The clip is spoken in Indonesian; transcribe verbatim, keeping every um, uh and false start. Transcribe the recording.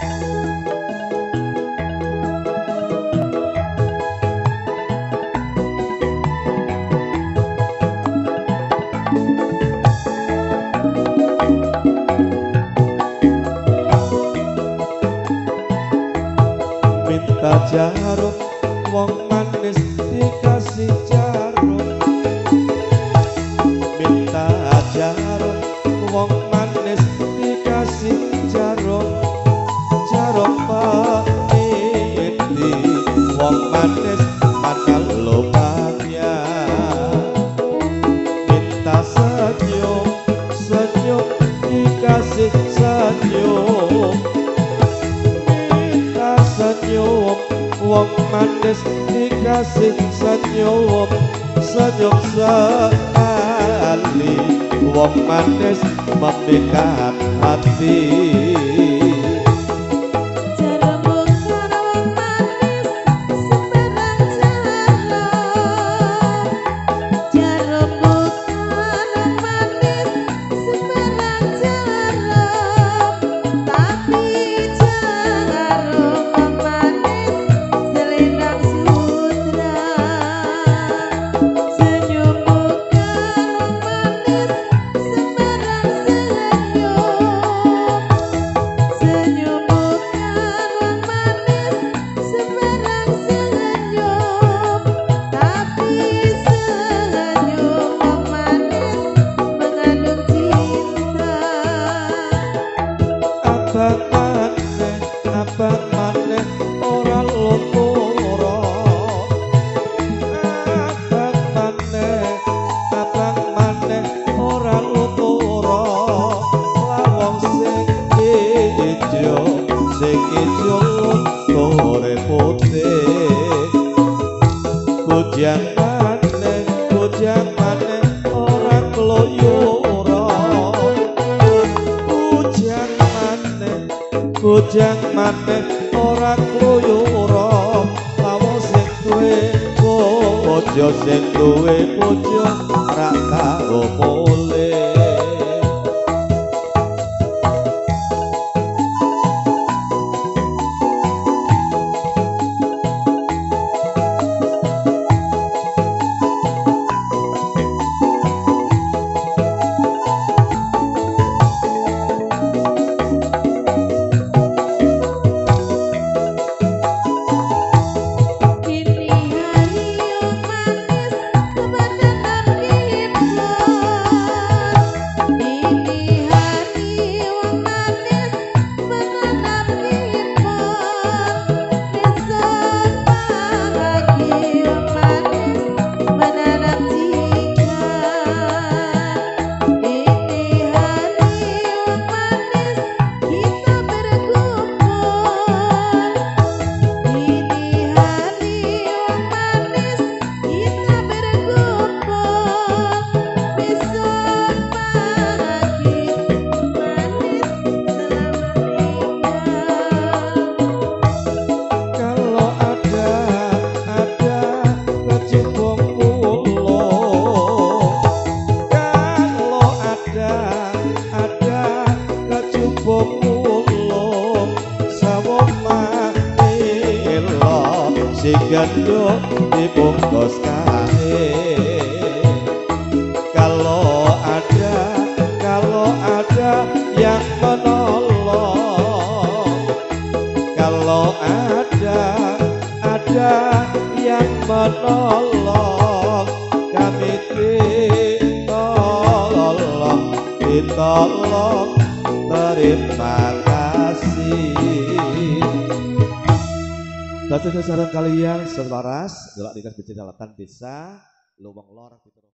Minta jarum wong manis dikasih jarum, minta jarum wong manis dikasih jarum, jarum peniti wong manis mana lubangnya. Minta senyum senyum dikasih senyum, senyum wong manis dikasih senyum, senyum sekali wong manis memikat hati. Abang maneh ora loro, abang maneh, abang maneh ora loro, lawang sing ijo, sing ijo lore putih. Kujang maneh, kujang maneh ora kloyoro, kujang maneh, kujang maneh ora kluyura, lawo sing duwe bojo, sing duwe bojo ra tau mulih. Gandok dibungkus kain. Kalau ada, kalau ada yang menolong, kalau ada, ada yang menolong, kami ditolong, ditolong, terima kasih. Satu saran kalian selaras, gelak dikas bicara desa, Luwang Lor.